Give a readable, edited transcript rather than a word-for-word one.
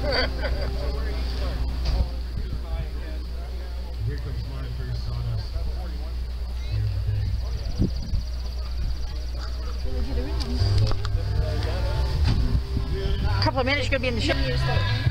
Here comes mine for your sawdust. A couple of minutes, you're going to be in the shop.